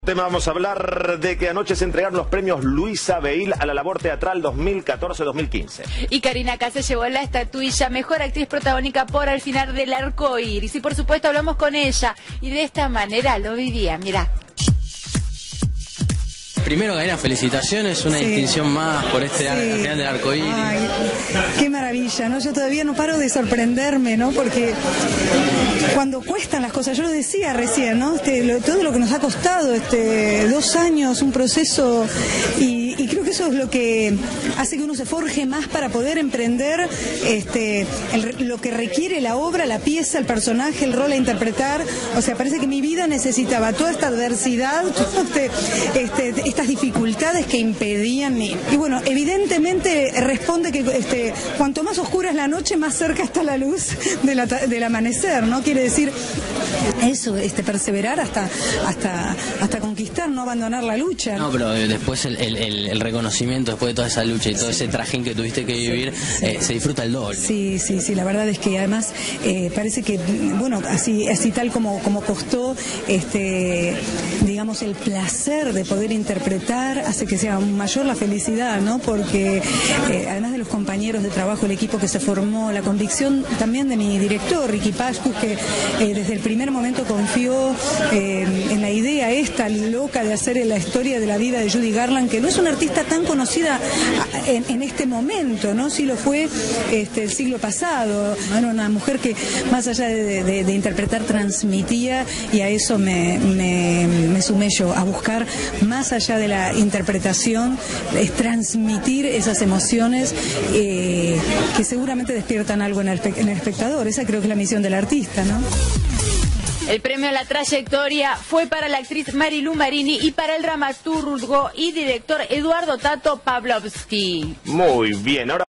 Vamos a hablar de que anoche se entregaron los premios Luisa Beil a la labor teatral 2014-2015. Y Karina Kass se llevó la estatuilla Mejor Actriz Protagónica por Al Final del Arco Iris. Y por supuesto hablamos con ella y de esta manera lo vivía. Mirá. Primero, Karina, felicitaciones, una distinción más por este Al Final del Arco Iris. Ay, qué maravilla, ¿no? Yo todavía no paro de sorprenderme, ¿no? Porque cuando cuestan las cosas, yo lo decía recién, ¿no? Todo lo que nos ha costado 2 años, un proceso, y creo que eso es lo que hace que uno se forje más para poder emprender lo que requiere la obra, la pieza, el personaje, el rol a interpretar. O sea, parece que mi vida necesitaba toda esta adversidad, estas dificultades que impedían y bueno, evidentemente responde que cuanto más oscura es la noche, más cerca está la luz del amanecer, ¿no? Quiere decir eso, perseverar hasta conquistar, no abandonar la lucha. No, pero después el reconocimiento, después de toda esa lucha y todo ese trajín que tuviste que vivir, se disfruta el doble. Sí, la verdad es que además parece que, bueno, así tal como costó, digamos, el placer de poder interpretar hace que sea mayor la felicidad, ¿no? Porque además de los compañeros de trabajo, el equipo que se formó, la convicción también de mi director, Ricky Pascus, que desde el primer momento confió en la idea esta loca de hacer la historia de la vida de Judy Garland, que no es una artista tan conocida en este momento, ¿no? Sí lo fue el siglo pasado. Era una mujer que, más allá de interpretar, transmitía, y a eso me sumé yo, a buscar más allá de la interpretación, es transmitir esas emociones que seguramente despiertan algo en el espectador. Esa creo que es la misión del artista, ¿no? El premio a la trayectoria fue para la actriz Marilu Marini y para el dramaturgo y director Eduardo Tato Pavlovsky. Muy bien, ahora